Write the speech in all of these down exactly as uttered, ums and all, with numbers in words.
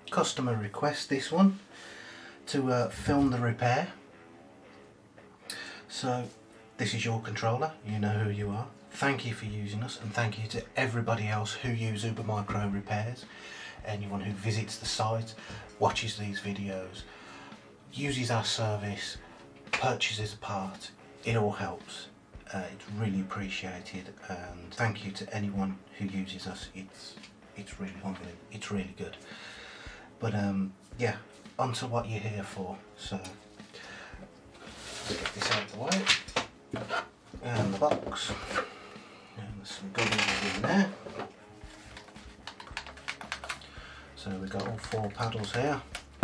customer request, this one, to uh, film the repair. So this is your controller, you know who you are. Thank you for using us, and thank you to everybody else who use Uber Micro Repairs. Anyone who visits the site, watches these videos, uses our service, purchases a part, it all helps. Uh, it's really appreciated, and thank you to anyone who uses us. It's it's really unbelievable. It's really good. But um, yeah, onto what you're here for. So let's get this out of the way, and the box, and there's some goodies in there. So we've got all four paddles here.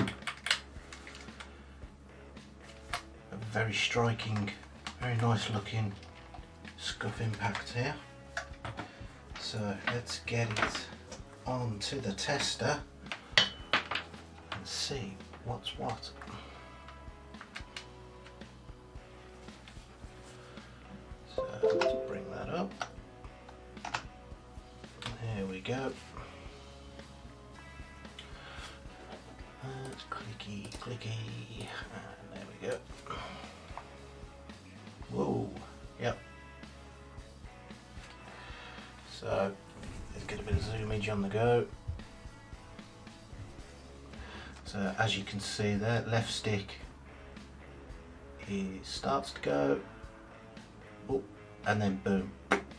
A very striking, very nice looking scuff impact here. So let's get it onto the tester and see what's what. So let's bring that up. There we go. It's clicky, clicky, and there we go. Whoa, yep. So let's get a bit of zoomage on the go. So as you can see there, left stick it starts to go, oh, and then boom,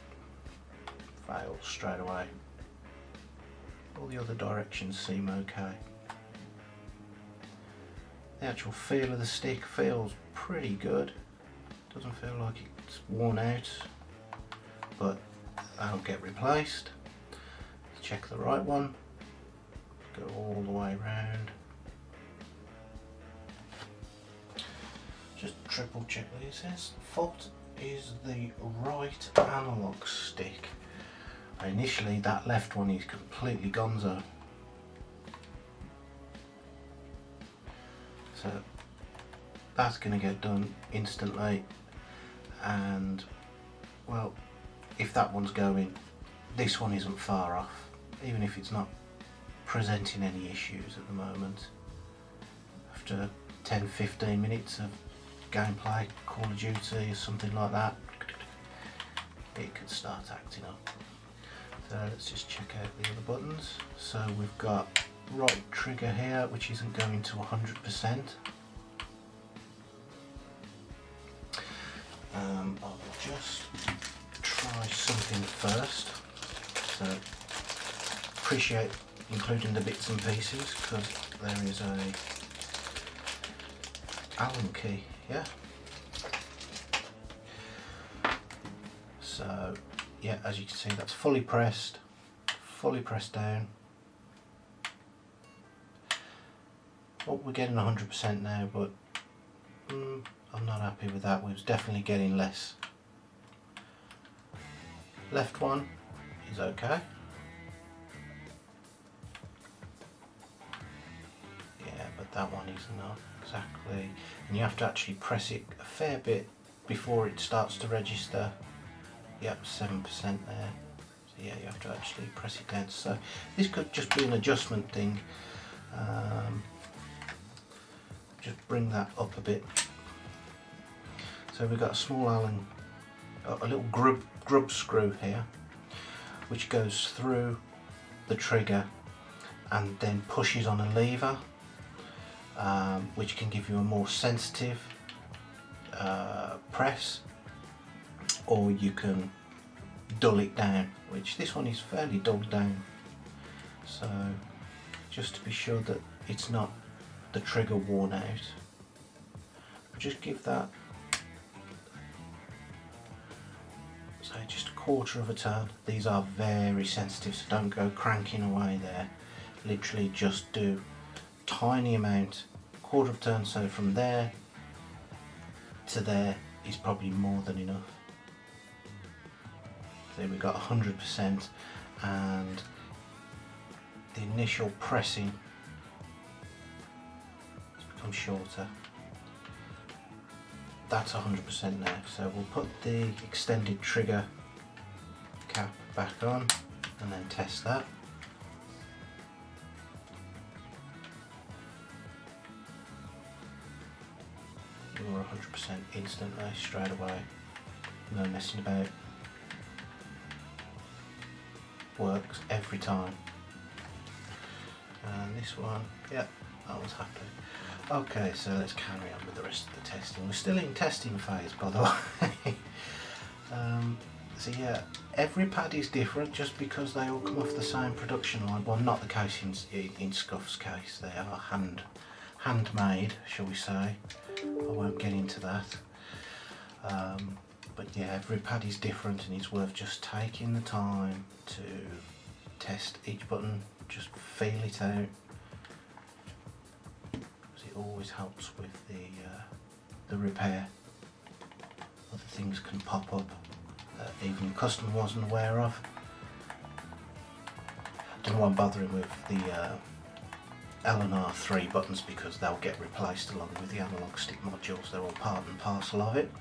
fails straight away. All the other directions seem okay. The actual feel of the stick feels pretty good. Doesn't feel like it's worn out, but that'll get replaced. Let's check the right one. Go all the way around. Just triple check these. Says fault is the right analog stick. Initially that left one is completely gonzo. So that's going to get done instantly, and well, if that one's going, this one isn't far off, even if it's not presenting any issues at the moment. After ten fifteen minutes of gameplay, Call of Duty or something like that, it could start acting up. So let's just check out the other buttons. So we've got right trigger here, which isn't going to one hundred percent. Um, I'll just try something first. So appreciate including the bits and pieces, because there is a Allen key, yeah. So yeah, as you can see, that's fully pressed, fully pressed down. Well, we're getting one hundred percent now, but mm, I'm not happy with that. We was definitely getting less. Left one is okay. Yeah, but that one is not exactly. And you have to actually press it a fair bit before it starts to register. Yep, seven percent there. So yeah, you have to actually press it down. So this could just be an adjustment thing. Um, just bring that up a bit. So we've got a small Allen, a little grub, grub screw here, which goes through the trigger and then pushes on a lever, um, which can give you a more sensitive uh, press, or you can dull it down, which this one is fairly dulled down. So just to be sure that it's not the trigger worn out, just give that, so just a quarter of a turn. These are very sensitive, so don't go cranking away there. Literally just do tiny amount, quarter of a turn. So from there to there is probably more than enough. So we got one hundred percent, and the initial pressing has become shorter. That's one hundred percent now. So we'll put the extended trigger cap back on and then test that. you're one hundred percent instantly, straight away, no messing about. Works every time. And this one, yeah, I was happy. Okay, so let's carry on with the rest of the testing. We're still in testing phase, by the way. um, so yeah, every pad is different just because they all come off the same production line. Well, not the case in, in Scuff's case. They are hand handmade, shall we say. I won't get into that. Um, but yeah, every pad is different, and it's worth just taking the time to test each button, just feel it out. It always helps with the uh, the repair. Other things can pop up that even the customer wasn't aware of. Don't know why I'm bothering with the uh, L and R three buttons, because they'll get replaced along with the analog stick modules. They're all part and parcel of it.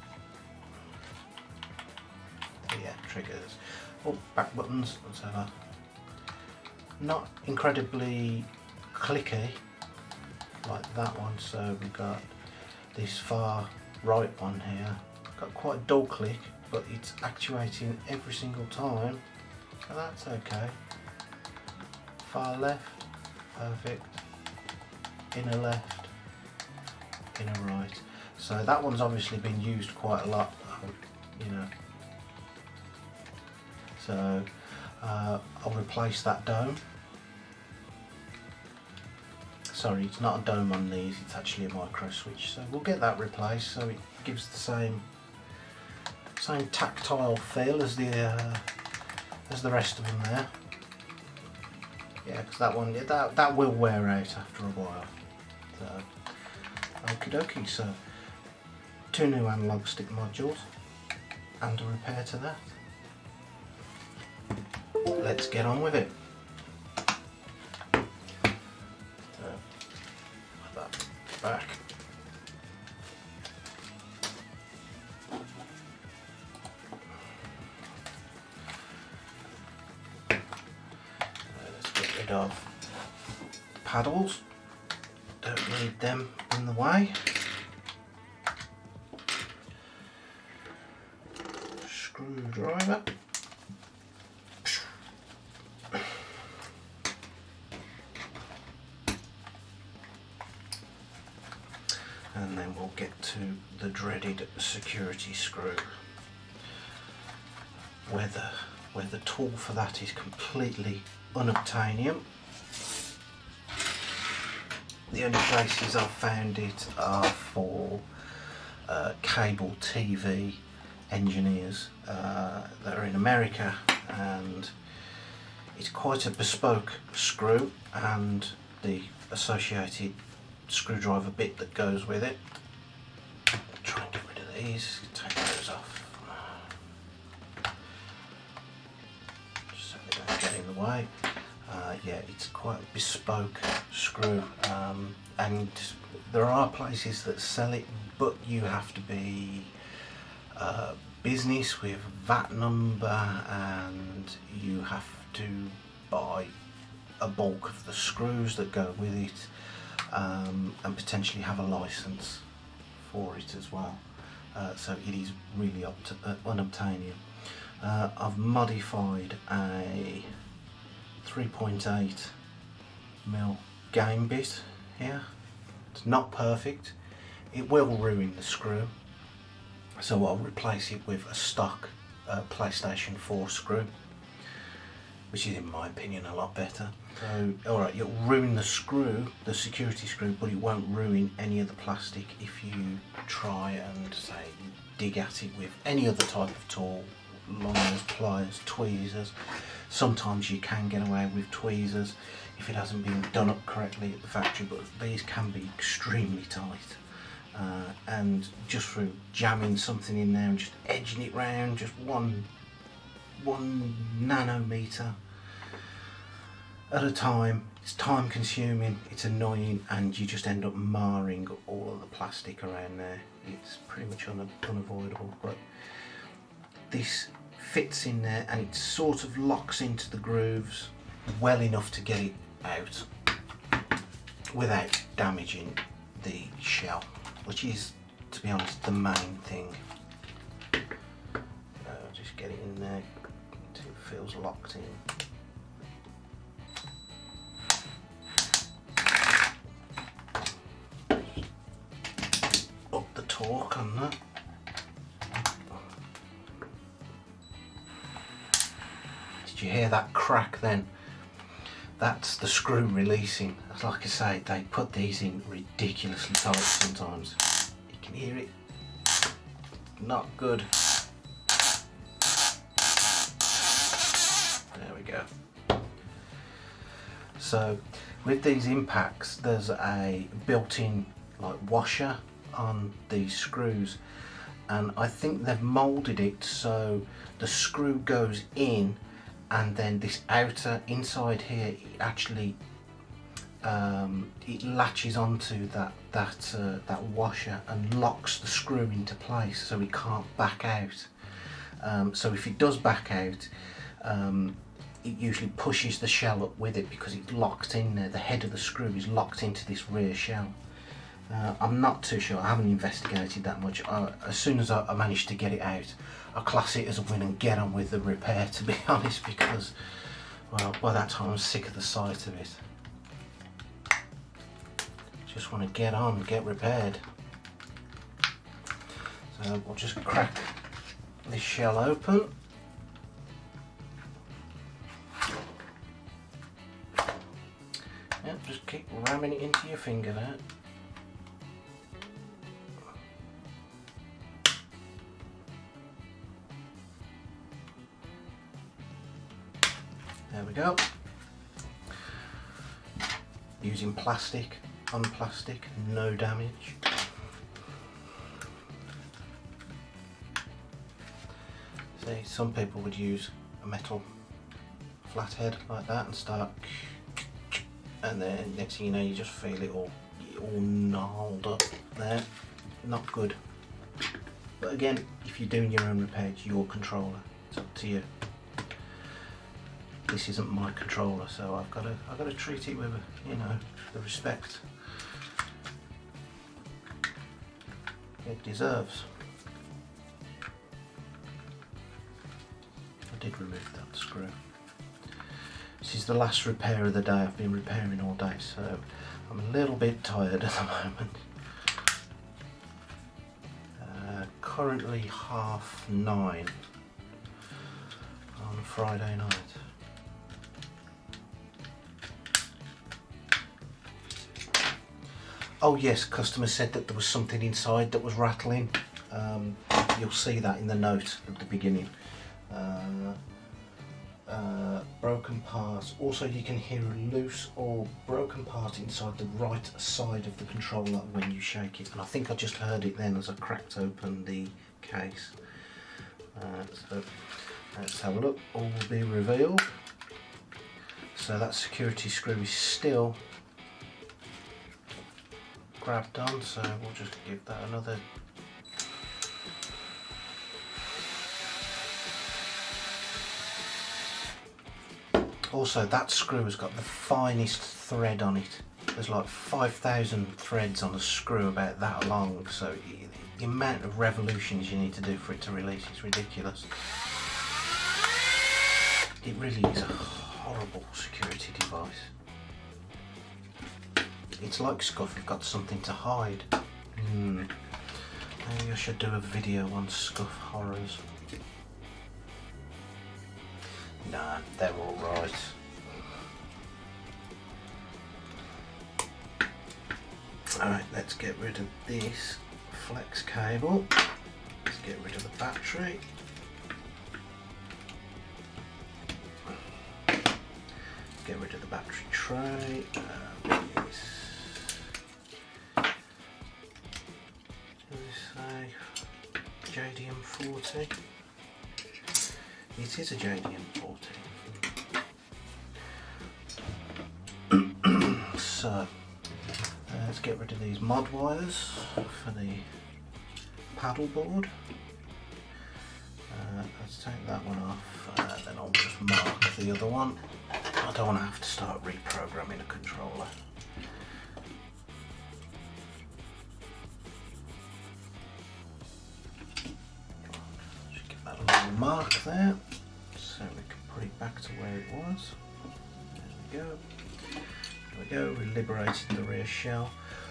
So yeah, triggers. Oh, back buttons, whatever. Not incredibly clicky like that one, so we've got this far right one here, got quite a dull click, but it's actuating every single time, so that's okay. Far left, perfect, inner left, inner right, so that one's obviously been used quite a lot, you know, so uh, I'll replace that dome. Sorry, it's not a dome on these, it's actually a micro switch, so we'll get that replaced so it gives the same same tactile feel as the uh, as the rest of them there. Yeah, because that one, yeah, that that will wear out after a while. So, okie dokie. So, two new analog stick modules and a repair to that. Let's get on with it. Back. Let's get rid of the paddles, don't need them in the way. Screwdriver. And then we'll get to the dreaded security screw, where the, where the tool for that is completely unobtainium. The only places I've found it are for uh, cable T V engineers uh, that are in America, and it's quite a bespoke screw and the associated screwdriver bit that goes with it. Try and get rid of these, take those off, just so they don't get in the way. Uh, yeah, it's quite a bespoke screw, um, and there are places that sell it, but you have to be uh, business with V A T number, and you have to buy a bulk of the screws that go with it. Um, and potentially have a license for it as well, uh, so it is really up to, uh, unobtainium. Uh, I've modified a three point eight mil game bit here. It's not perfect, it will ruin the screw, so I'll replace it with a stock uh, PlayStation four screw, which is in my opinion a lot better. So, alright, it'll ruin the screw, the security screw, but it won't ruin any of the plastic if you try and, say, dig at it with any other type of tool, liners, pliers, tweezers. Sometimes you can get away with tweezers if it hasn't been done up correctly at the factory, but these can be extremely tight. Uh, and just through jamming something in there and just edging it round, just one, one nanometer at a time, it's time consuming, it's annoying, and you just end up marring all of the plastic around there. It's pretty much un unavoidable, but this fits in there and it sort of locks into the grooves well enough to get it out without damaging the shell, which is to be honest, the main thing. So just get it in there until it feels locked in. Up the torque on that. Did you hear that crack then? That's the screw releasing. Like I say, they put these in ridiculously tight sometimes. You can hear it. Not good. There we go. So with these impacts, there's a built-in like washer on these screws, and I think they've molded it so the screw goes in, and then this outer inside here, it actually um, it latches onto that that uh, that washer and locks the screw into place, so it can't back out. Um, so if it does back out, um, it usually pushes the shell up with it because it's locked in there. The head of the screw is locked into this rear shell. Uh, I'm not too sure. I haven't investigated that much. I, as soon as I, I managed to get it out, I class it as a win and get on with the repair, to be honest, because, well, by that time I'm sick of the sight of it. Just want to get on and get repaired. So we'll just crack this shell open. Yep, just keep ramming it into your finger there. There we go. Using plastic, on plastic, no damage. See, some people would use a metal flathead like that and start, and then next thing you know, you just feel it all, all gnarled up there. Not good. But again, if you're doing your own repair, it's your controller. It's up to you. This isn't my controller, so I've got to I've got to treat it with, you know, the respect it deserves. I did remove that screw. This is the last repair of the day. I've been repairing all day, so I'm a little bit tired at the moment. Uh, currently half nine on Friday night. Oh yes, customer said that there was something inside that was rattling. Um, you'll see that in the note at the beginning. Uh, uh, broken parts. Also, you can hear a loose or broken part inside the right side of the controller when you shake it. And I think I just heard it then as I cracked open the case. Uh, so let's have a look. All will be revealed. So that security screw is still grabbed on, so we'll just give that another also that screw has got the finest thread on it. There's like five thousand threads on a screw about that long, so the amount of revolutions you need to do for it to release is ridiculous. It really is a horrible security device. It's like Scuf have got something to hide. Hmm. Maybe I should do a video on Scuf horrors. Nah, they're alright. Alright, let's get rid of this flex cable. Let's get rid of the battery. Get rid of the battery tray. Uh, this. J D M forty. It is a J D M forty. So uh, let's get rid of these mod wires for the paddle board. Uh, let's take that one off, uh, then I'll just mark the other one. I don't want to have to start reprogramming a controller. mark there, so we can put it back to where it was. There we go. There we go, we liberated the rear shell.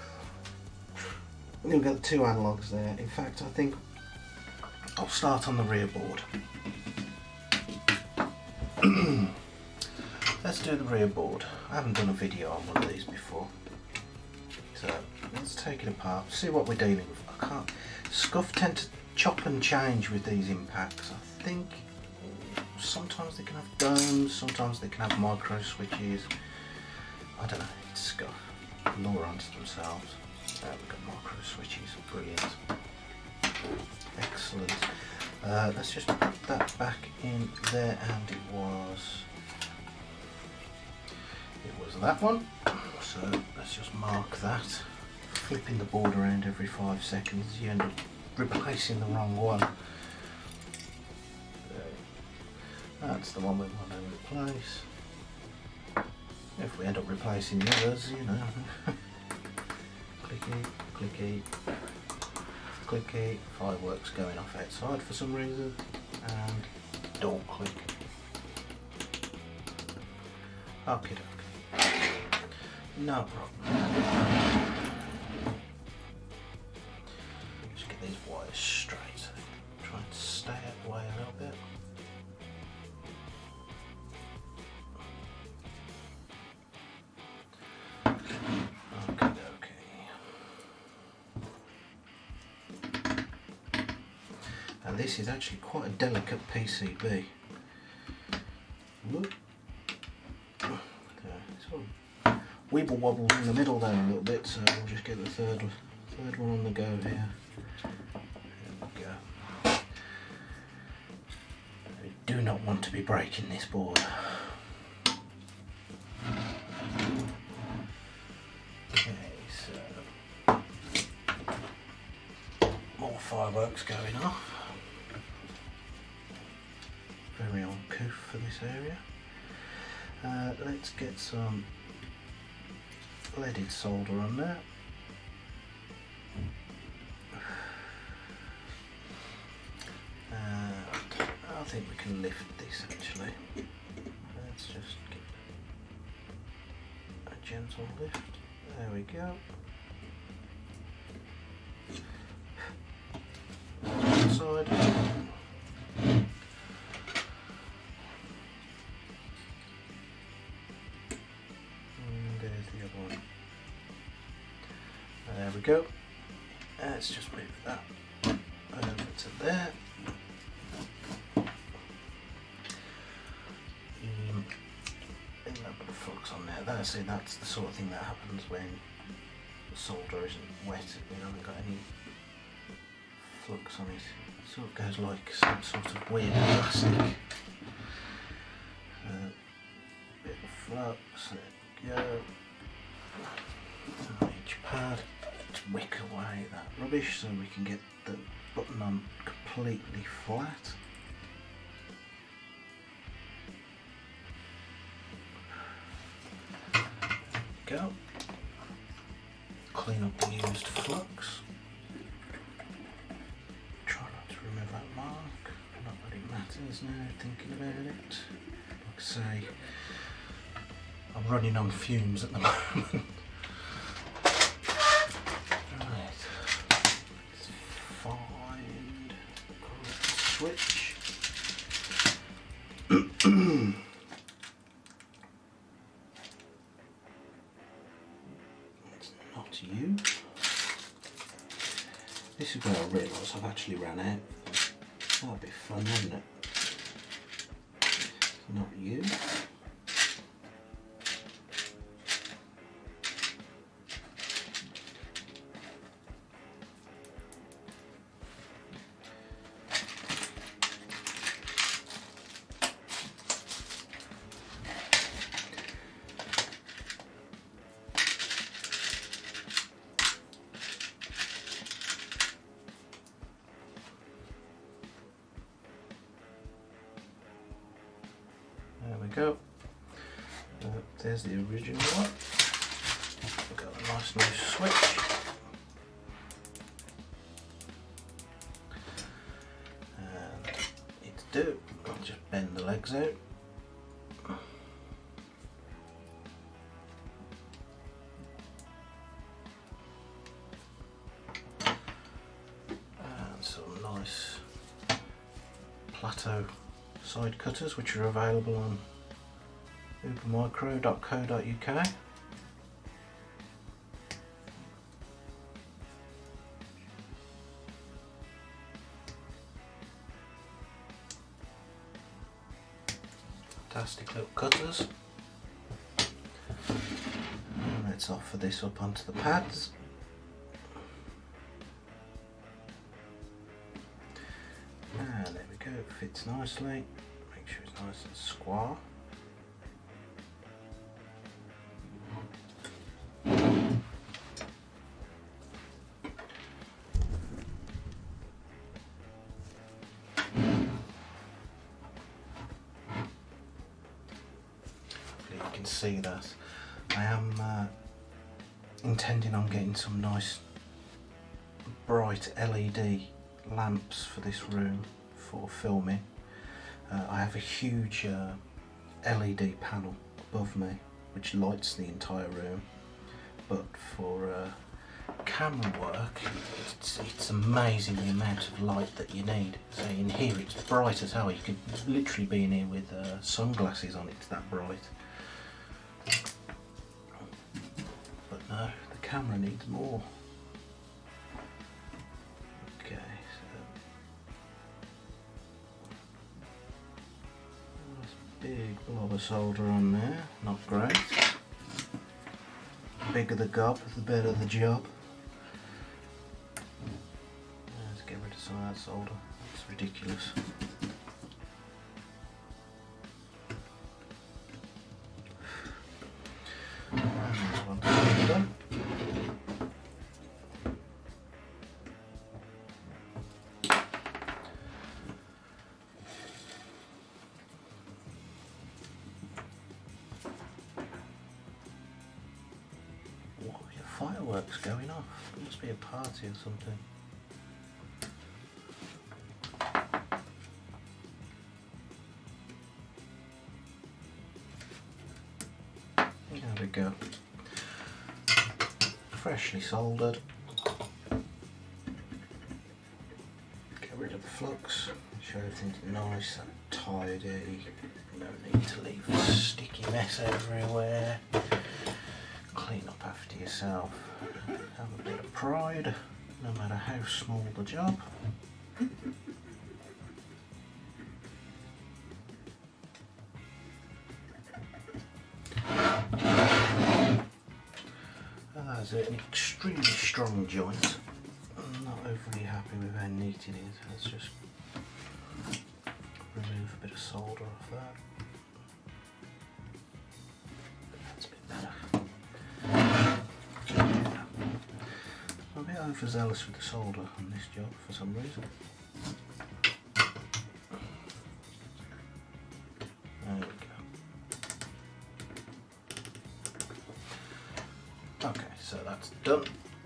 We've got two analogues there. In fact, I think I'll start on the rear board. Let's do the rear board. I haven't done a video on one of these before. So let's take it apart, see what we're dealing with. I can't, Scuf tend to chop and change with these impacts. I think sometimes they can have domes, sometimes they can have micro switches. I don't know, it's Scuf. Lorons themselves. There we've got micro switches, brilliant. Excellent. Uh, let's just put that back in there, and it was it was that one. So let's just mark that. Flipping the board around every five seconds, you end up replacing the wrong one. That's the one we want to replace. If we end up replacing the others, you know. Clicky, clicky, clicky. Fireworks going off outside for some reason, and don't click. Okay, okay. No problem. Just get these wires straight. Try and stay out the way a little bit. This is actually quite a delicate P C B. Look. Sort of weeble wobble in the middle there a little bit, so we'll just get the third, third one on the go here. There we go. We do not want to be breaking this board. Okay, so more fireworks going off. Very uncouth for this area. Uh, let's get some leaded solder on there. And I think we can lift this actually. Let's just give a gentle lift. There we go. Side. There we go. Let's just move that over to there. Um, and that bit of flux on there. That's it. That's the sort of thing that happens when the solder isn't wet. We haven't got any flux on it. So it goes like some sort of weird plastic. Uh, bit of flux. There we go. On each pad. To wick away that rubbish so we can get the button on completely flat. There we go. Clean up the used flux. Try not to remove that mark. Not that it matters now, thinking about it. Like I say, I'm running on fumes at the moment. Switch. It's not you. This is where I realise I've actually ran out. That'd be fun, wouldn't it? It's not you. There we go. Uh, there's the original one. We've got a nice new switch. And it's do, I'll just bend the legs out. And some nice plateau side cutters, which are available on uber micro dot co dot U K. Fantastic little cutters. And let's offer this up onto the pads. And there we go, it fits nicely. Make sure it's nice and square. You can see that I am uh, intending on getting some nice bright L E D lamps for this room for filming. Uh, I have a huge uh, L E D panel above me which lights the entire room, but for uh, camera work it's, it's amazing the amount of light that you need. So in here it's bright as hell, you could literally be in here with uh, sunglasses on, it's that bright. But no, the camera needs more. Okay, so nice big blob of solder on there, not great. The bigger the gob, the better the job. Let's get rid of some of that solder, it's ridiculous. Done. What are your fireworks going off? There must be a party or something. There we go. Freshly soldered. Get rid of the flux, show everything's nice and tidy. No need to leave a sticky mess everywhere. Clean up after yourself. Have a bit of pride, no matter how small the job. That's an extremely strong joint. I'm not overly happy with how neat it is. Let's just remove a bit of solder off that. That's a bit better. I'm a bit overzealous with the solder on this job for some reason. There we go. Okay, so that's done.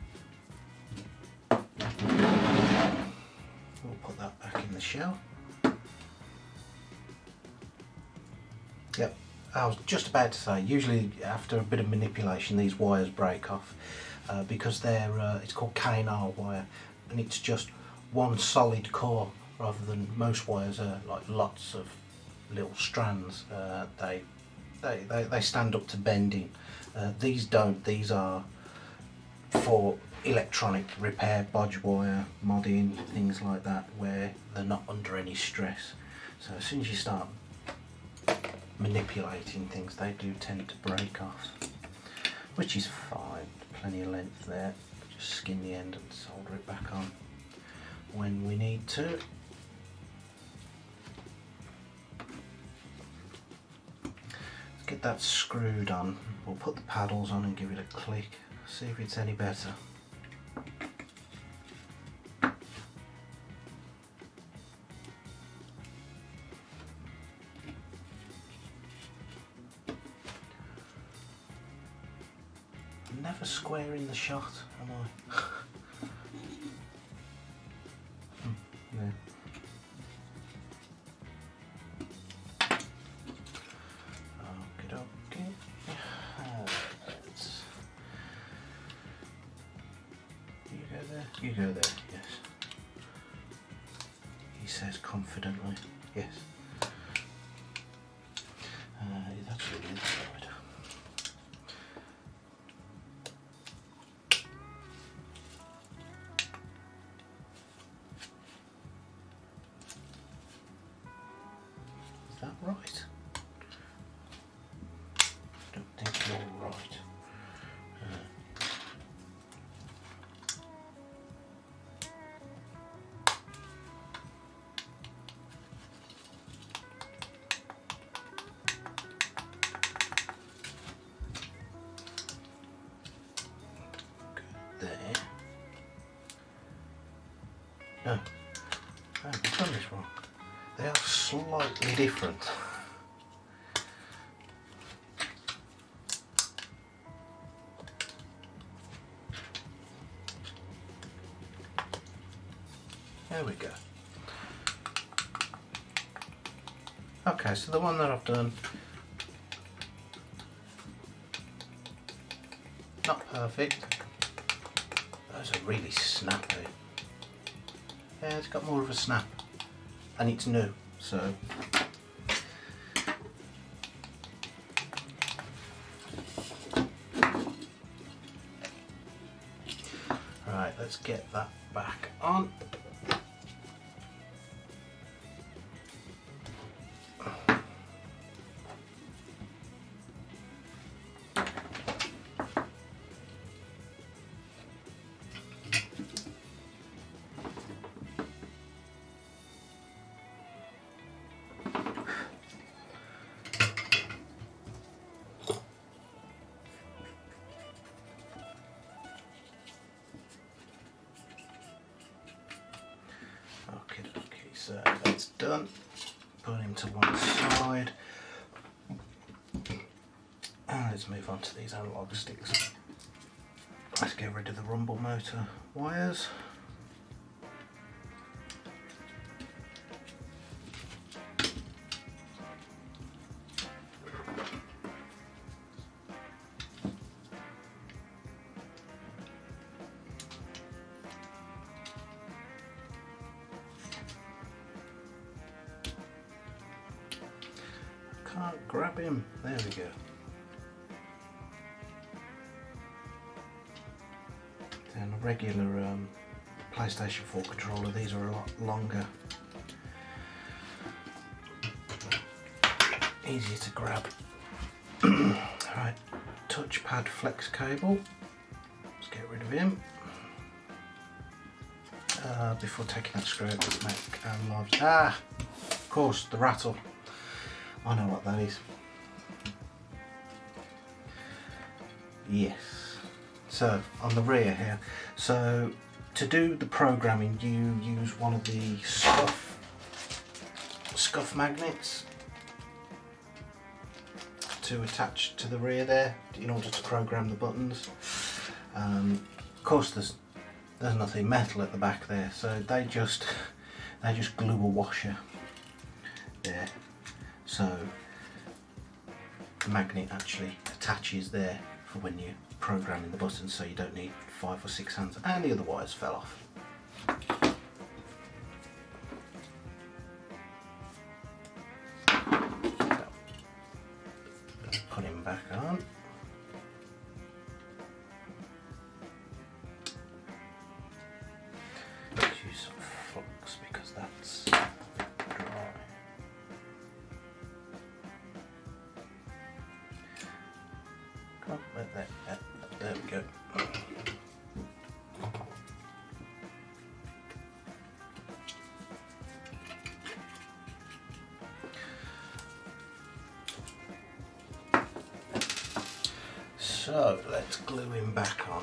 We'll put that back in the shell. Yep, I was just about to say, usually after a bit of manipulation these wires break off uh, because they're, uh, it's called K and R wire, and it's just one solid core rather than most wires are like lots of little strands. Uh, they, they, they, they stand up to bending. Uh, these don't, these are for electronic repair, bodge wire, modding, things like that, where they're not under any stress. So as soon as you start manipulating things, they do tend to break off, which is fine, plenty of length there. Just skin the end and solder it back on when we need to. Let's get that screwed on. We'll put the paddles on and give it a click, see if it's any better. I'm never square in the shot, am I? hmm, yeah. You go there, yes. He says confidently, yes. Uh, it's actually the inside. Is that right? I don't think you're right. There. No, I've done this wrong. They are slightly different. There we go. Okay, so the one that I've done, not perfect. Those are really snappy. Yeah, it's got more of a snap, and it's new, so. Right, let's get that back on. So that's done. Put him to one side. And let's move on to these analog sticks. Let's get rid of the rumble motor wires. Can't grab him. There we go. And a regular um, PlayStation four controller, these are a lot longer. Easier to grab. Right, touchpad flex cable. Let's get rid of him. Uh, before taking that screw out, let's make our lives. Ah, of course, the rattle. I know what that is. Yes. So on the rear here. So to do the programming, you use one of the scuff scuff magnets to attach to the rear there in order to program the buttons. Um, of course, there's there's nothing metal at the back there, so they just they just glue a washer there. So the magnet actually attaches there for when you're programming the buttons, so you don't need five or six hands, and the other wires fell off. So, put him back on. Let's use some flux because that's dry. Come on, there, there, there, there we go. So let's glue him back on.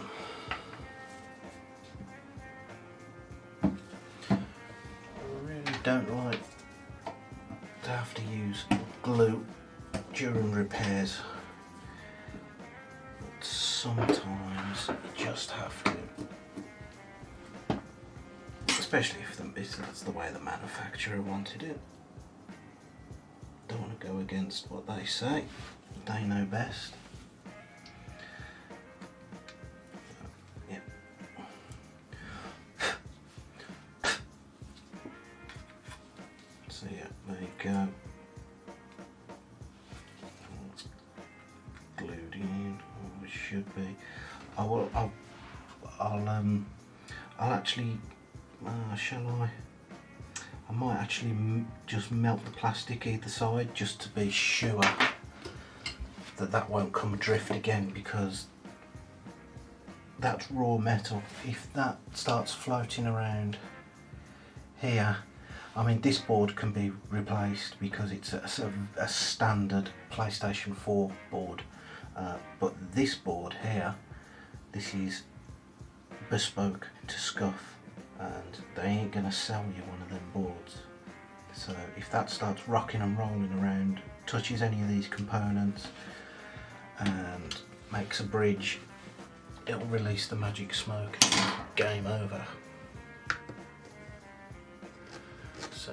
I really don't like to have to use glue during repairs. Sometimes you just have to, especially if the, if that's the way the manufacturer wanted it. Don't want to go against what they say, they know best. Yep. So yeah, there you go. It's glued in, or it should be. I will. I'll. I'll. Um. I'll actually. Uh, shall I? I might actually m just melt the plastic either side just to be sure that that won't come adrift again, because that's raw metal. If that starts floating around here, I mean, this board can be replaced because it's a, a, a standard PlayStation four board, uh, but this board here, this is bespoke to Scuf, and they ain't gonna sell you one of them boards. So if that starts rocking and rolling around, touches any of these components and makes a bridge, it'll release the magic smoke. Game over. So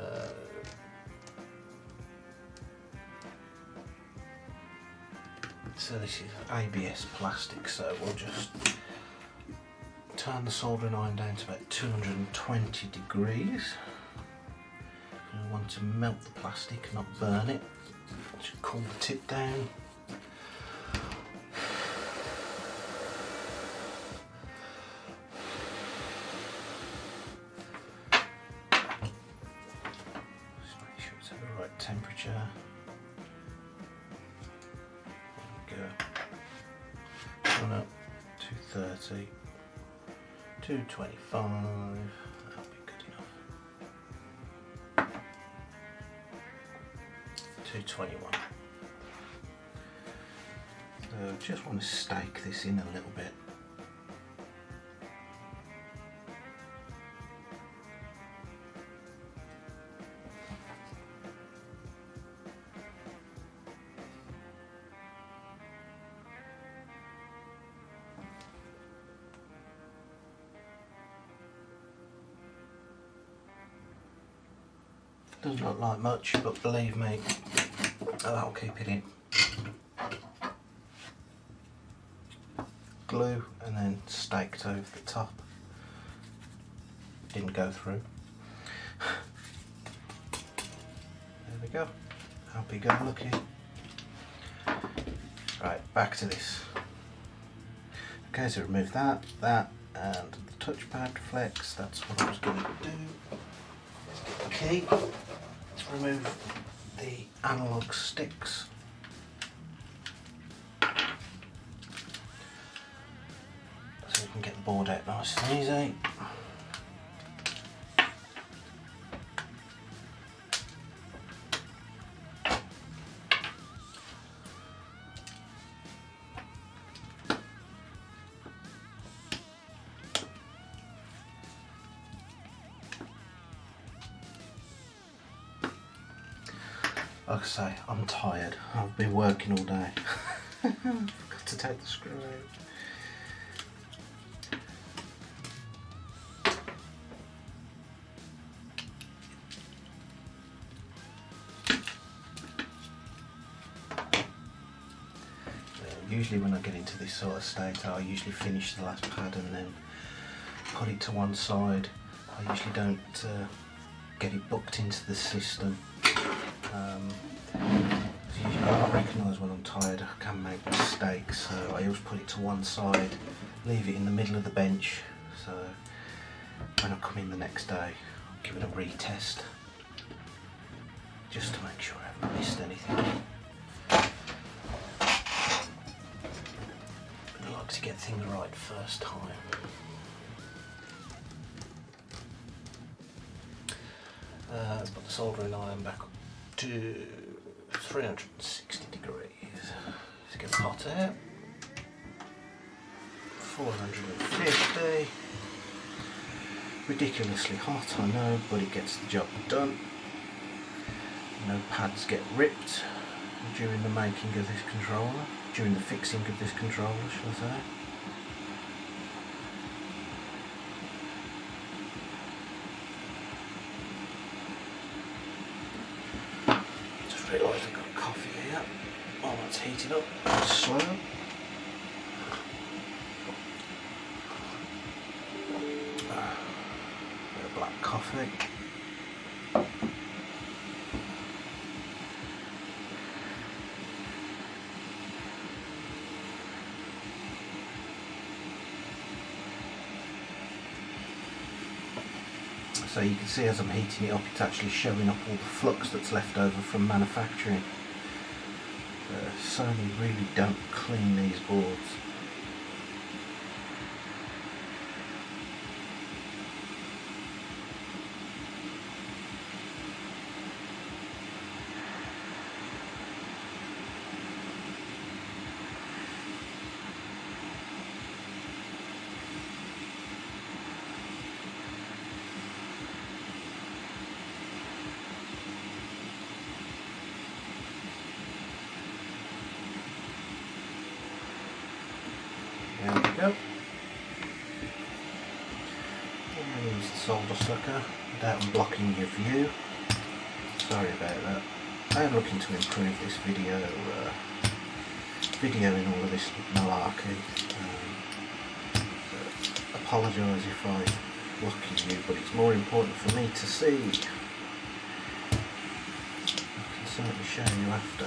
so this is A B S plastic, so we'll just turn the soldering iron down to about two hundred twenty degrees. We want to melt the plastic, not burn it. Just cool the tip down. Just make sure it's at the right temperature. There we go. One up, two thirty. two twenty-five, that'll be good enough. two twenty-one. So just want to stake this in a little bit. Doesn't look like much, but believe me, I'll keep it in. Glue and then staked over the top. Didn't go through. There we go. Happy go lucky. Right, back to this. Okay, so remove that, that, and the touchpad flex. That's what I was going to do. Let's get the key. Let's remove the analog sticks. So we can get the board out nice and easy. Like I say, I'm tired. I've been working all day. Forgot to take the screw out. Usually when I get into this sort of state, I usually finish the last pad and then put it to one side. I usually don't uh, get it booked into the system. Um, I recognise when I'm tired I can make mistakes, so I always put it to one side, leave it in the middle of the bench, so when I come in the next day I'll give it a retest just to make sure I haven't missed anything. I like to get things right first time. Uh, put the soldering iron back up to three hundred sixty degrees. Let's get the hot air. four hundred fifty. Ridiculously hot, I know, but it gets the job done. No pads get ripped during the making of this controller, during the fixing of this controller, shall I say. Realised I've got coffee here while it's heated up slow. Uh, bit of black coffee. So you can see as I'm heating it up, it's actually showing up all the flux that's left over from manufacturing. Uh, Sony really don't clean these boards. There we go. And use the solder sucker without blocking your view. Sorry about that. I am looking to improve this video, uh, video in all of this malarkey. Um, so apologise if I block you, but it's more important for me to see. I can certainly show you after.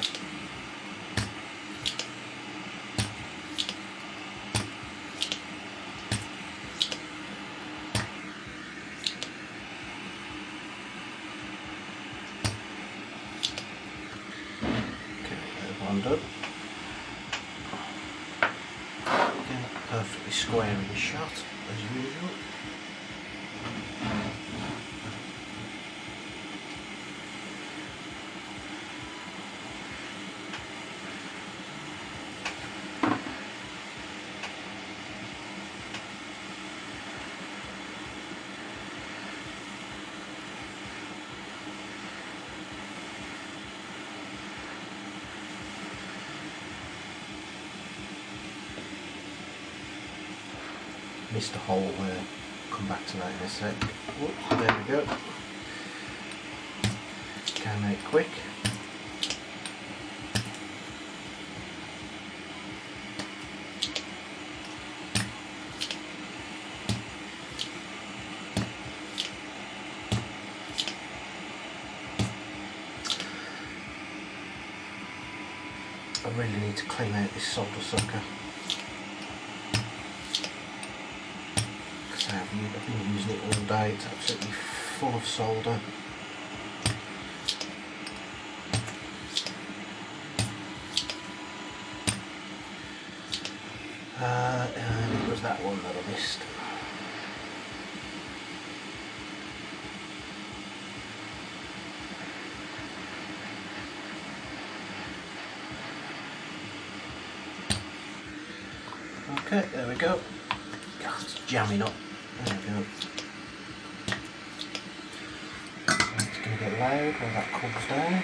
Done. Again, perfectly square in shot as usual. Missed a hole there, come back to that in a sec. Whoops, there we go. Can make quick. I really need to clean out this solder sucker. I've been using it all day, it's absolutely full of solder. Uh, and it was that one that I missed. Okay, there we go. God, it's jamming up. There we go. It's going to get loud when that cools down.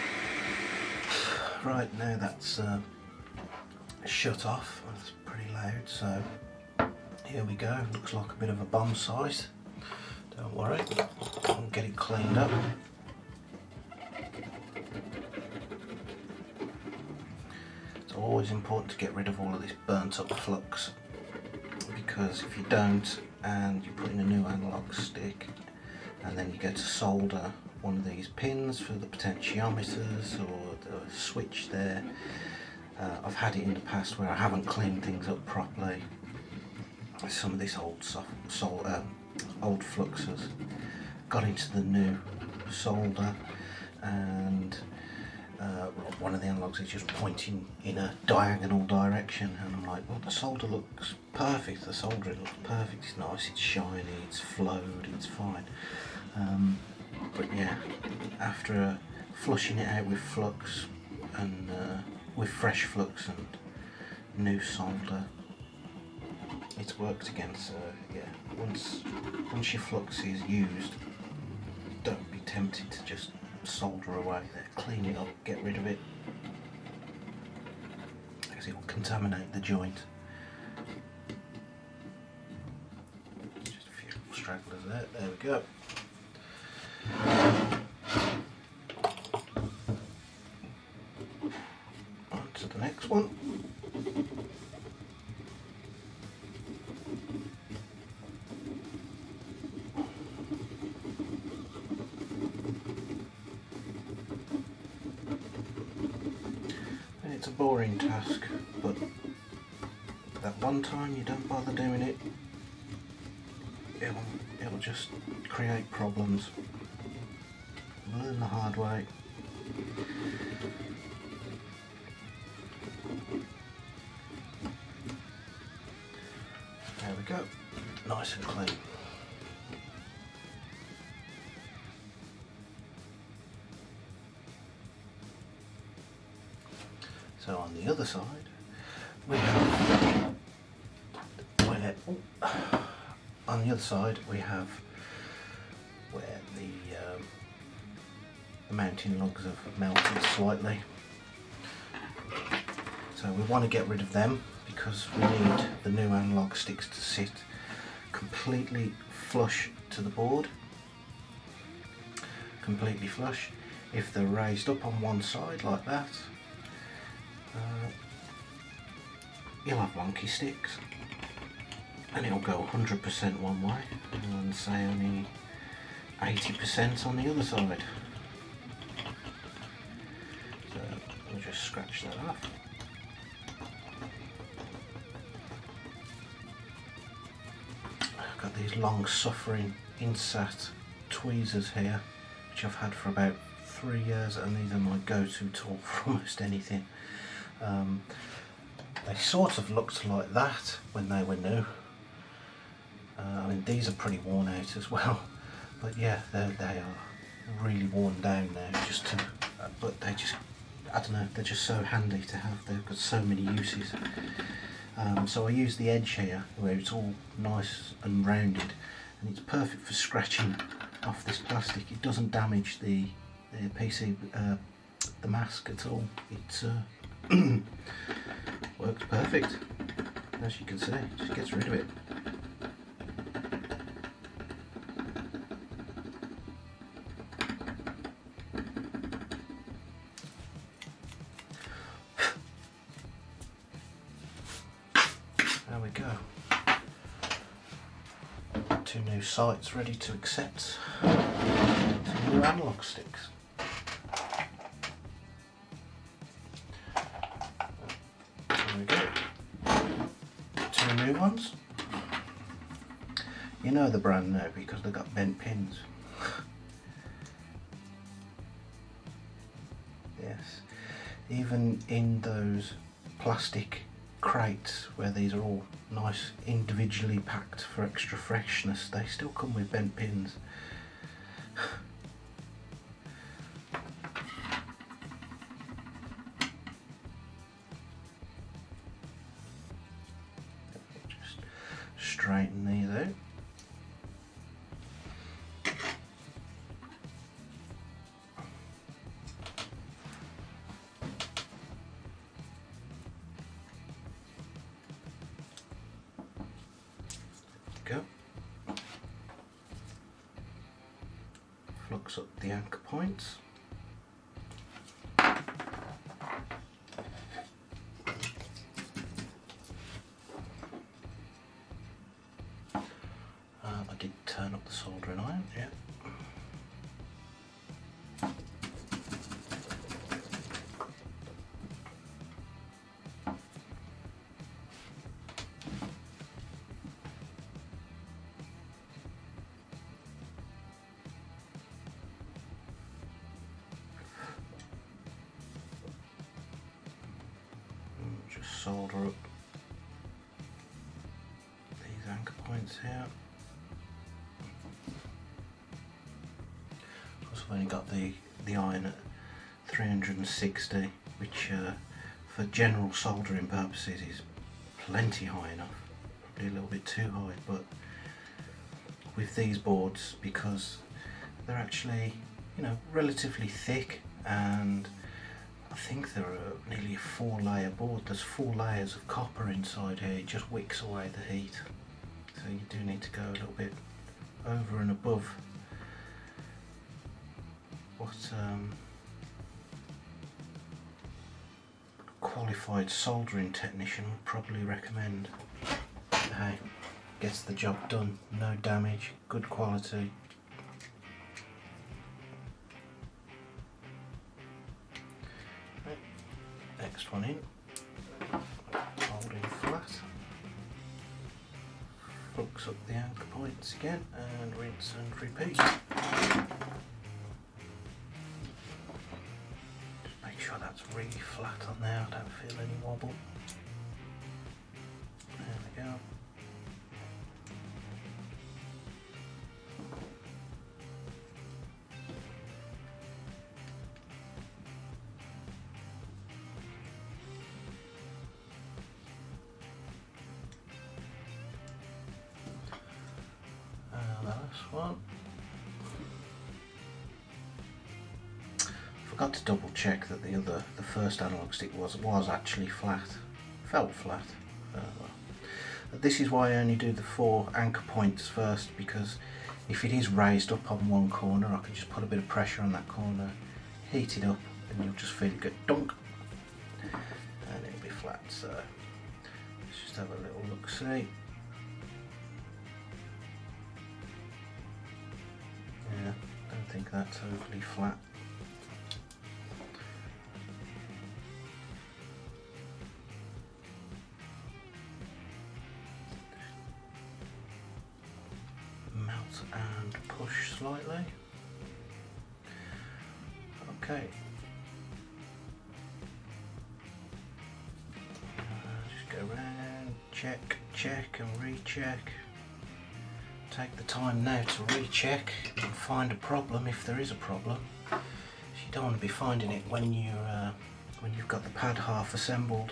Right, now that's uh, shut off. It's pretty loud, so here we go. Looks like a bit of a bomb size. Don't worry, I'll get it cleaned up. It's always important to get rid of all of this burnt up flux, because if you don't, and you put in a new analog stick and then you go to solder one of these pins for the potentiometers or the switch there, uh, I've had it in the past where I haven't cleaned things up properly. Some of this old soft, sol uh, old fluxes got into the new solder, and uh, one of the analogs is just pointing in a diagonal direction, and I'm like, well, the solder looks perfect, the soldering looks perfect, it's nice, it's shiny, it's flowed, it's fine. Um, but yeah, after uh, flushing it out with flux and uh, with fresh flux and new solder, it's worked again. So yeah, once once your flux is used, don't be tempted to just solder away there. Clean it up, get rid of it, because it will contaminate the joint. Just a few stragglers there, there we go. On to the next one. It's a boring task, but that one time you don't bother doing it, it'll, it'll will just create problems. Learn the hard way. There we go, nice and clean. So on the other side, we have where, oh, on the other side we have where the, um, the mounting lugs have melted slightly. So we want to get rid of them because we need the new analog sticks to sit completely flush to the board. Completely flush. If they're raised up on one side like that, uh, you'll have wonky sticks and it'll go one hundred percent one way and say only eighty percent on the other side. So we'll just scratch that off. I've got these long suffering Insat tweezers here which I've had for about three years and these are my go-to tool for almost anything. Um, they sort of looked like that when they were new. Uh, I mean these are pretty worn out as well, but yeah, they are really worn down now. Just to, uh, but they just, I don't know, they're just so handy to have. They've got so many uses. Um, so I use the edge here where it's all nice and rounded, and it's perfect for scratching off this plastic. It doesn't damage the, the P C, uh, the mask at all. It uh, works perfect, as you can see. It just gets rid of it. There we go. Two new sites ready to accept some new analog sticks. There we go. Two new ones. You know the brand now because they've got bent pins. Yes. Even in those plastic crates where these are all nice individually packed for extra freshness, they still come with bent pins. Just straighten these out. Go. Flux up the anchor points. Um, I did turn up the soldering iron, yeah. Just solder up these anchor points here. Also, I've only got the the iron at three hundred sixty, which uh, for general soldering purposes is plenty high enough. Probably a little bit too high, but with these boards, because they're actually, you know, relatively thick, and I think they're a, nearly a four layer board. There's four layers of copper inside here. It just wicks away the heat. So you do need to go a little bit over and above what um, a qualified soldering technician would probably recommend. But hey, gets the job done. No damage, good quality. Next one in, holding flat, flux up the anchor points again and rinse and repeat. Just make sure that's really flat on there, I don't feel any wobble. There we go. One. Forgot to double check that the other, the first analog stick was was actually flat. Felt flat. Uh, well. This is why I only do the four anchor points first, because if it is raised up on one corner, I can just put a bit of pressure on that corner, heat it up, and you'll just feel it go dunk, and it'll be flat. So let's just have a little look see. Yeah, I don't think that's overly flat. Melt and push slightly. Okay. Uh, just go around, check, check and recheck. Take the time now to recheck and find a problem if there is a problem. So you don't want to be finding it when you uh, when you've got the pad half assembled.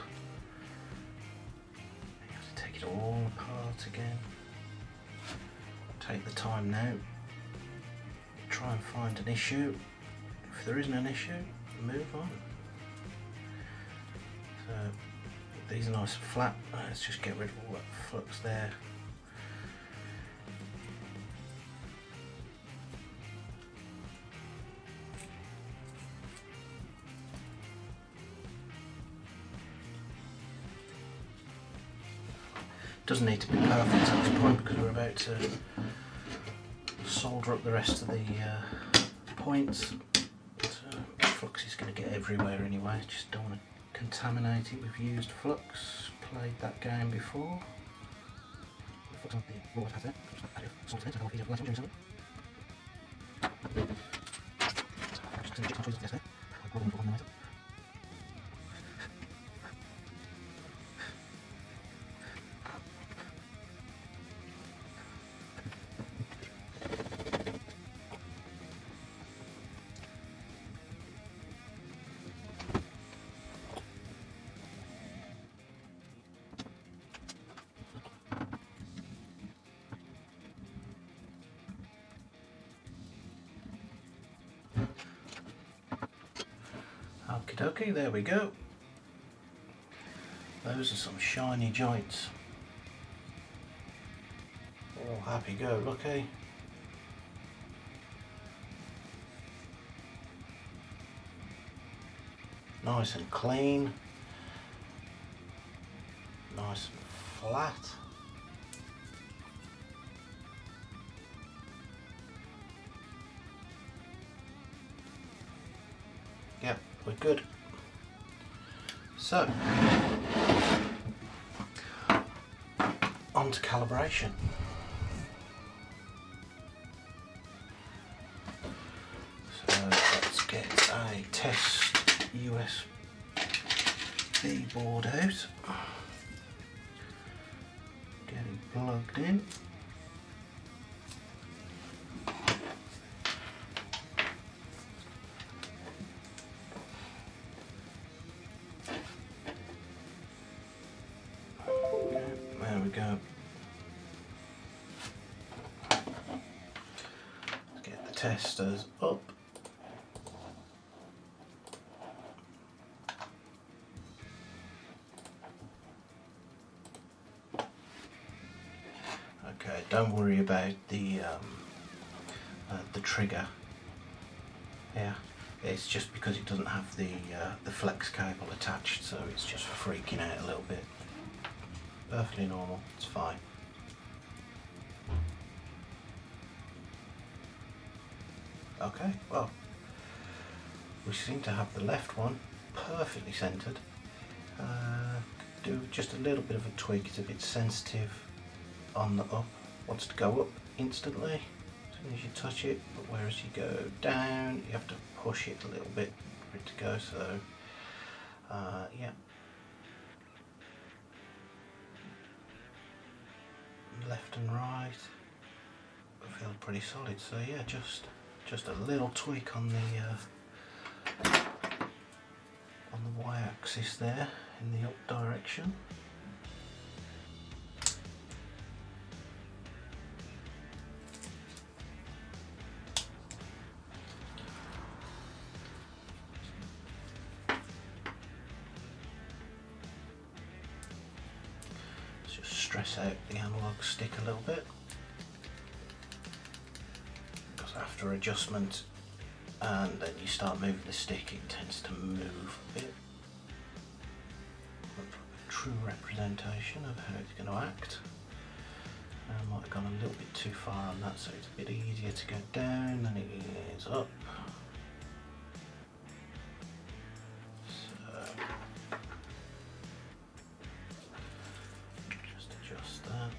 You have to take it all apart again. Take the time now. Try and find an issue. If there isn't an issue, move on. So these are nice and flat. Let's just get rid of all that flux there. Doesn't need to be perfect at this point because we're about to solder up the rest of the uh, points. But, uh, flux is going to get everywhere anyway, just don't want to contaminate it with used flux. Played that game before. Okie dokie, there we go. Those are some shiny joints. All happy go lucky. Nice and clean. Nice and flat. Yep, we're good. So, on to calibration. So let's get a test U S B board out. Get it plugged in. There we go. Let's get the testers up. Okay, don't worry about the um, uh, the trigger. Yeah, it's just because it doesn't have the uh, the flex cable attached, so it's just freaking out a little bit. Perfectly normal, it's fine. Okay, well, we seem to have the left one perfectly centered. Uh, do just a little bit of a tweak, it's a bit sensitive on the up, wants to go up instantly as soon as you touch it, but whereas you go down, you have to push it a little bit for it to go. So uh, yeah, left and right feel pretty solid. So yeah, just just a little tweak on the uh, on the y-axis there in the up direction. Let's just stress out the analog stick a little bit, because after adjustment and then you start moving the stick, it tends to move a bit. True representation of how it's going to act. I might have gone a little bit too far on that, so it's a bit easier to go down than it is up. So just adjust that.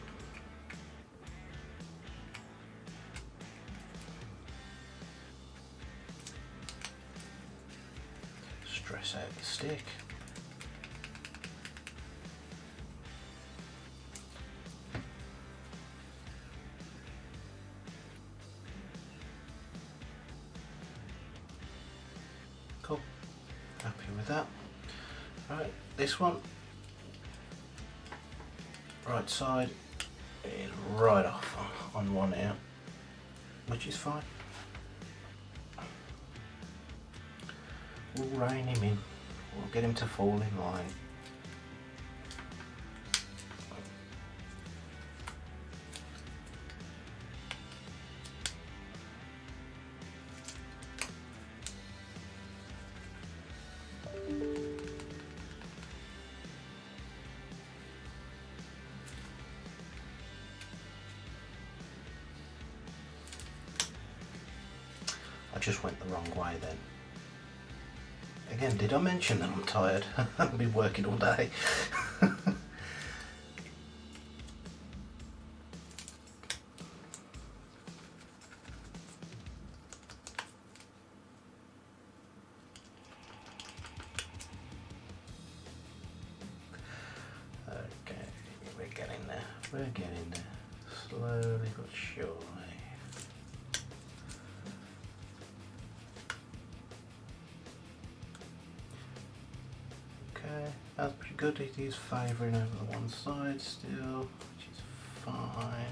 Stress out the stick. Cool, happy with that. Right, this one, right side is right off on, on one ear, which is fine. We'll rein him in, we'll get him to fall in line. I just went the wrong way then. Again, did I mention that I'm tired? I've been working all day. Okay, we're getting there. We're getting there. Slowly but surely. That's pretty good. It is favouring over the one side still, which is fine.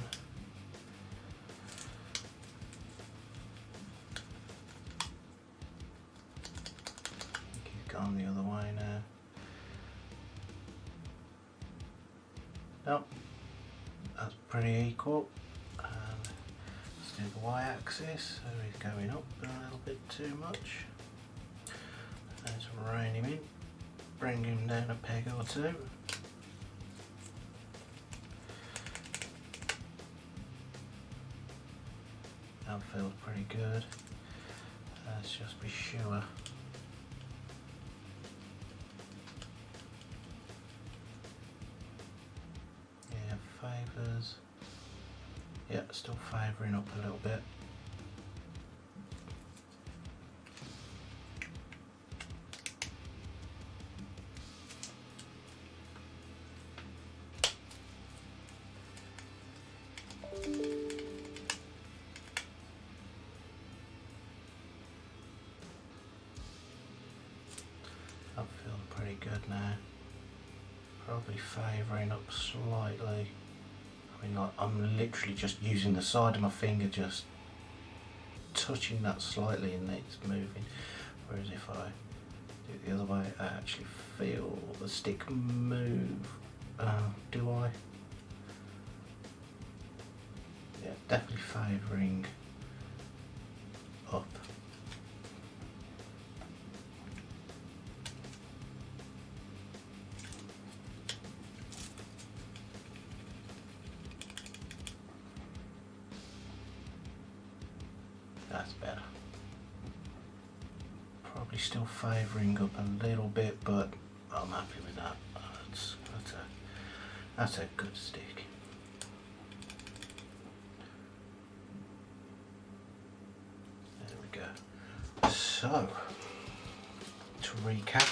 Keep going the other way now. Nope, that's pretty equal. And let's do the y-axis. So he's going up a little bit too much. Let's rein him in. Bring him down a peg or two. That feels pretty good. Let's just be sure. Yeah, favours. Yeah, still favouring up a little bit. I'm feeling pretty good now. Probably favouring up slightly. I mean, like, I'm literally just using the side of my finger, just touching that slightly, and it's moving. Whereas if I do it the other way, I actually feel the stick move. Uh, do I? Yeah, definitely favouring up. That's better. Probably still favouring up a little bit, but I'm happy with that. That's, that's, a, that's a good stick. So, to recap,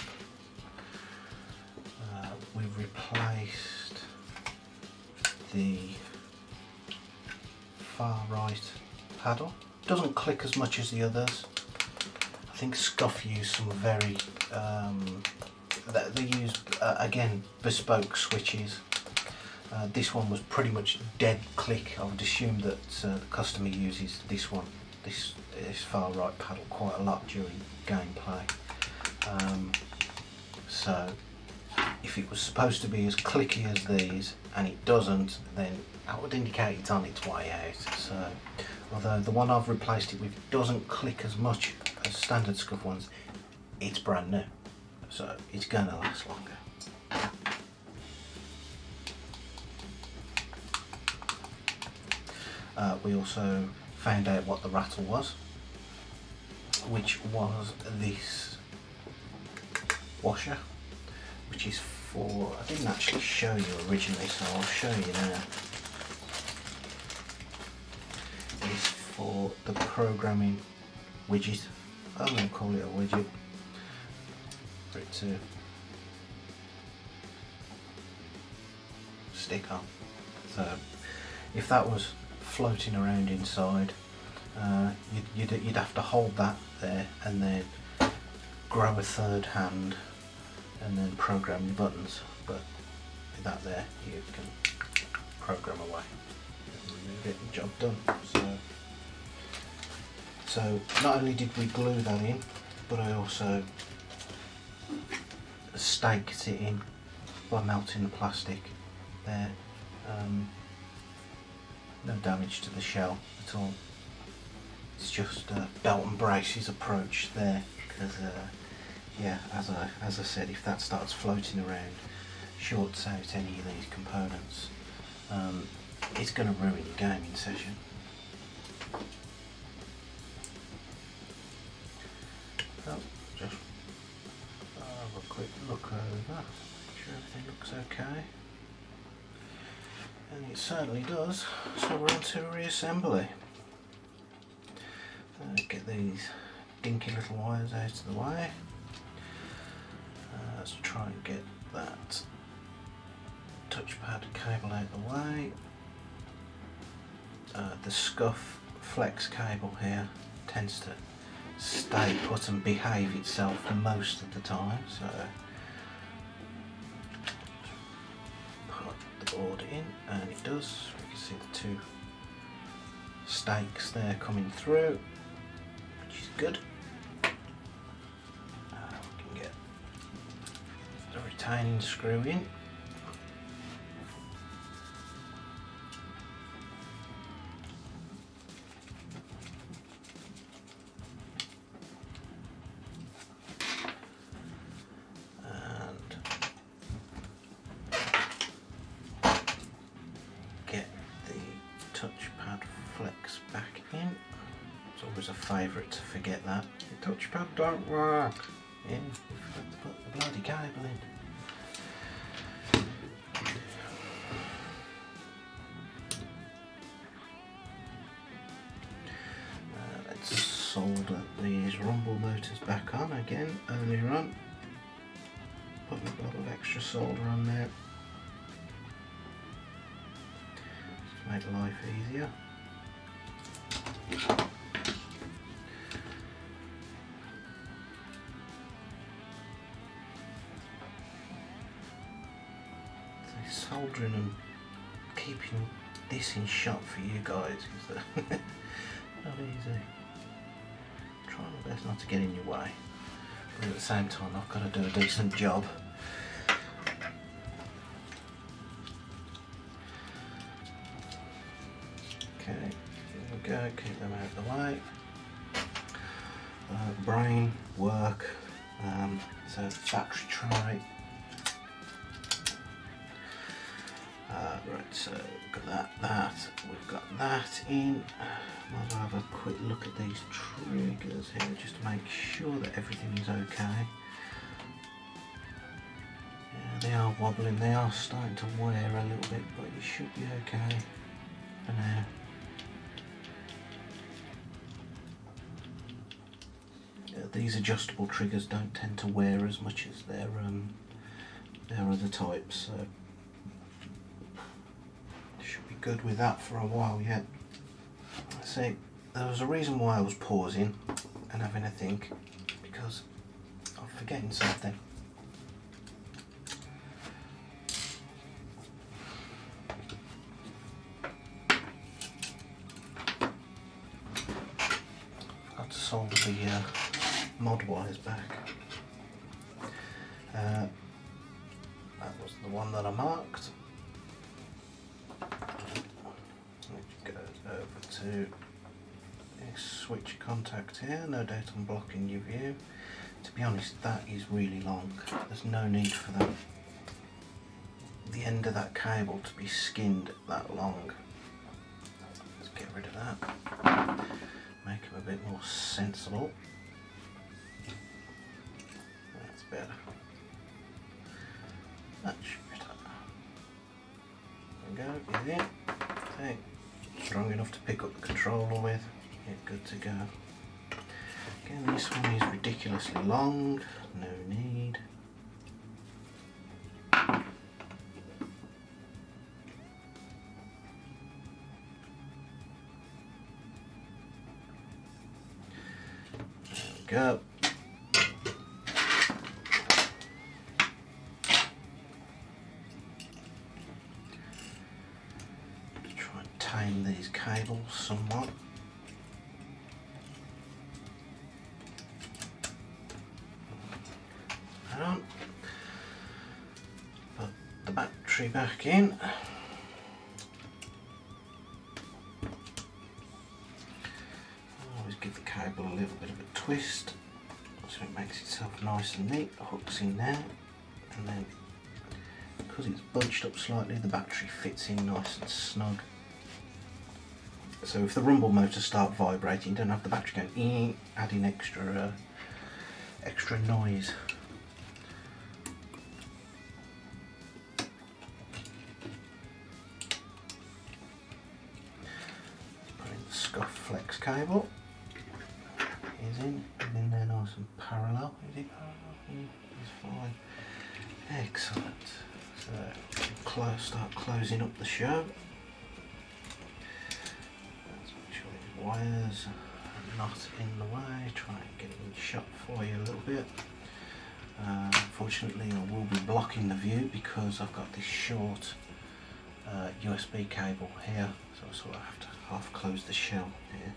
uh, we've replaced the far right paddle. Doesn't click as much as the others. I think Scuf use some very, um, they use uh, again bespoke switches. Uh, this one was pretty much dead click. I would assume that uh, the customer uses this one, this, this far right paddle quite a lot during gameplay. Um, so if it was supposed to be as clicky as these and it doesn't, then that would indicate it's on its way out. So although the one I've replaced it with doesn't click as much as standard Scuf ones, it's brand new, so it's going to last longer. Uh, we also found out what the rattle was, which was this washer, which is for, I didn't actually show you originally, so I'll show you now. It's for the programming widget. I'm going to call it a widget for it to stick on. So if that was floating around inside, uh, you'd, you'd, you'd have to hold that there and then grab a third hand and then program your buttons, but with that there you can program away and get the job done. So, so not only did we glue that in, but I also staked it in by melting the plastic there. Um, no damage to the shell at all. It's just a belt and braces approach there, because uh, yeah, as I as I said, if that starts floating around, shorts out any of these components, um, it's going to ruin your gaming session. So just have a quick look over, make sure everything looks okay. And it certainly does. So we're on to reassembly. Uh, get these dinky little wires out of the way. Uh, let's try and get that touchpad cable out of the way. Uh, the Scuf flex cable here tends to stay put and behave itself most of the time, so board in, and it does. We can see the two stakes there coming through, which is good. Uh, we can get the retaining screw in. Touchpad flex back in. It's always a favourite to forget that. The touchpad don't work. Yeah, we forgot to put the bloody cable in. Uh, let's solder these rumble motors back on again earlier on. Putting a lot of extra solder on there. Make life easier. So soldering and keeping this in shot for you guys is not easy. Trying my best not to get in your way, but at the same time I've got to do a decent job. Okay, here we go, keep them out of the way. Uh, brain, work, um, so battery tray. Uh, right, so we've got that, that, we've got that in. Might as well have a quick look at these triggers here just to make sure that everything is okay. Yeah, they are wobbling, they are starting to wear a little bit, but you should be okay for now. Uh, these adjustable triggers don't tend to wear as much as their um, their other types, so should be good with that for a while yet. See, there was a reason why I was pausing and having a think, because I'm forgetting something. Forgot to solder the uh, mod wires back. Uh, that was the one that I marked. Which goes over to this switch contact here. No doubt I'm blocking your view. To be honest, that is really long. There's no need for that. The end of that cable to be skinned that long. Let's get rid of that. Make them a bit more sensible. That's better. Much better. There we go, get in. Okay. Strong enough to pick up the controller with. Yeah, good to go. Again, this one is ridiculously long, no need. There we go. Try and tame these cables somewhat. On. Put the battery back in. Always give the cable a little bit of a twist so it makes itself nice and neat. The hook's in there, and then because it's bunched up slightly, the battery fits in nice and snug. So if the rumble motor start vibrating, you don't have the battery going, adding extra uh, extra noise. Scuff flex cable is in, and in there nice and parallel. Is it parallel? It's fine. Excellent. So we'll close, start closing up the show. Let's make sure these wires are not in the way. Try and get it in shot for you a little bit. Uh, unfortunately, I will be blocking the view because I've got this short uh, U S B cable here, so I sort of have to half close the shell here.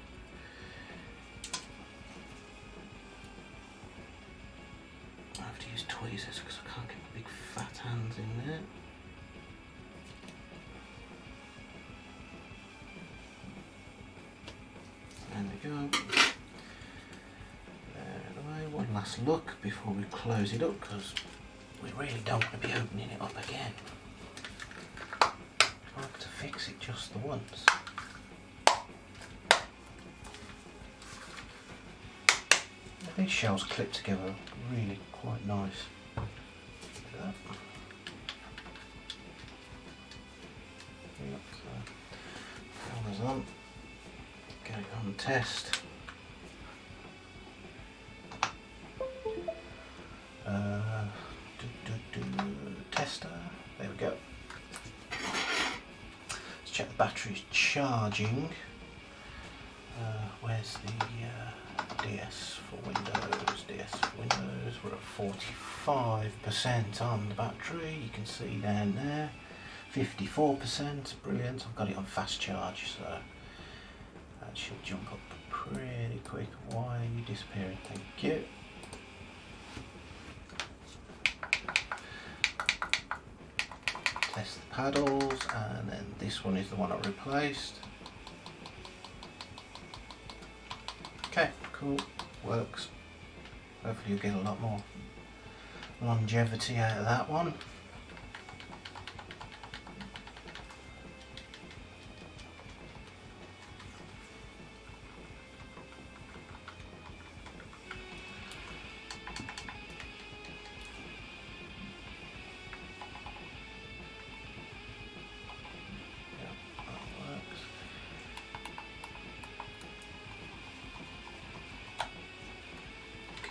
I have to use tweezers because I can't get my big fat hands in there. There we go. There away. One last look before we close it up, because we really don't want to be opening it up again. I like to fix it just the once. These shells clip together really quite nice. Look at that. Yep, so cameras on. Get it on test. Uh, do, do, do, tester. There we go. Let's check the battery's charging. Uh, where's the uh, D S for Windows? D S for Windows. We're at forty-five percent on the battery. You can see down there, fifty-four percent. Brilliant. I've got it on fast charge, so that should jump up pretty quick. Why are you disappearing? Thank you. Test the paddles, and then this one is the one I replaced. Okay, cool, works. Hopefully you'll get a lot more longevity out of that one.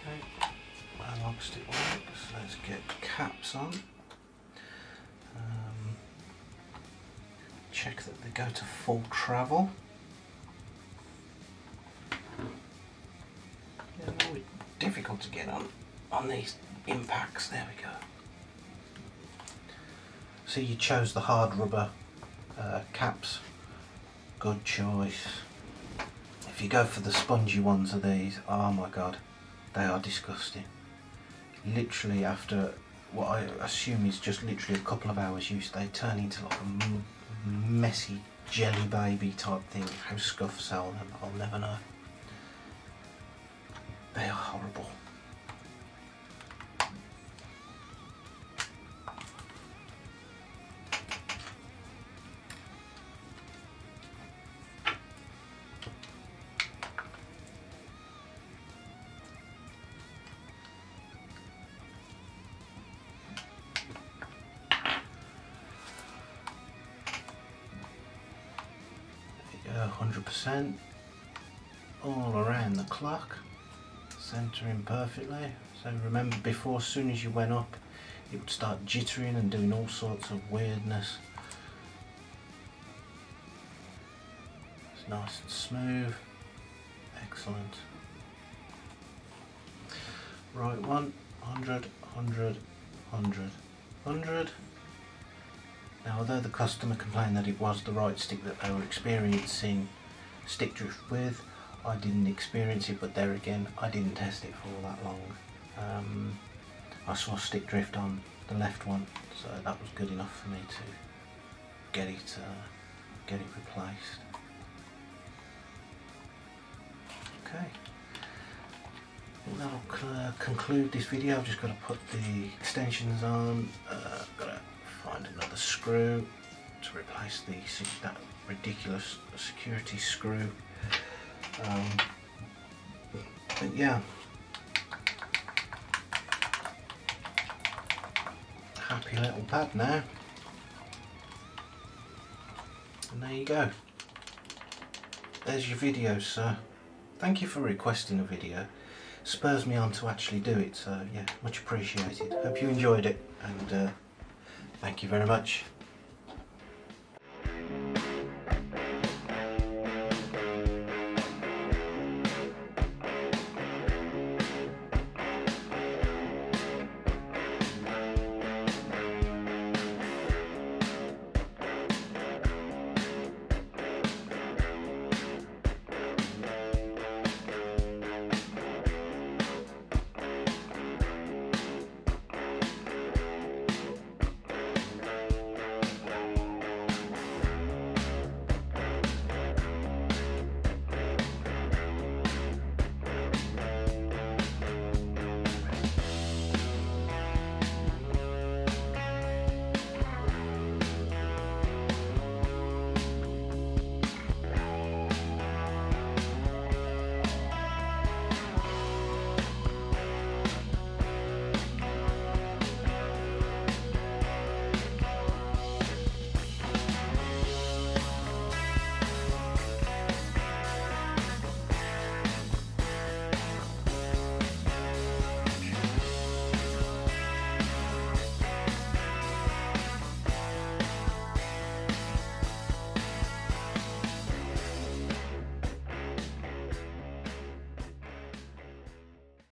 Okay, analog stick works. Let's get caps on. Um, check that they go to full travel. Yeah, a little bit difficult to get on on these impacts. There we go. So you chose the hard rubber uh, caps. Good choice. If you go for the spongy ones of these, oh my god, they are disgusting. Literally after what I assume is just literally a couple of hours use, they turn into like a m messy jelly baby type thing. How Scuff sell them, I'll never know. They are horrible. one hundred percent all around the clock, centering perfectly. So remember before, as soon as you went up, it would start jittering and doing all sorts of weirdness. It's nice and smooth. Excellent. Right one, one hundred, one hundred, one hundred, one hundred. Now, although the customer complained that it was the right stick that they were experiencing stick drift with, I didn't experience it, but there again, I didn't test it for all that long. Um, I saw stick drift on the left one, so that was good enough for me to get it, uh, get it replaced. Okay, I think that'll uh, conclude this video. I've just got to put the extensions on. Uh, got to find another screw to replace the that ridiculous security screw. Um, but yeah, happy little pad now, and there you go. There's your video, sir. Thank you for requesting a video. Spurs me on to actually do it, so yeah, much appreciated. Hope you enjoyed it, and uh, thank you very much.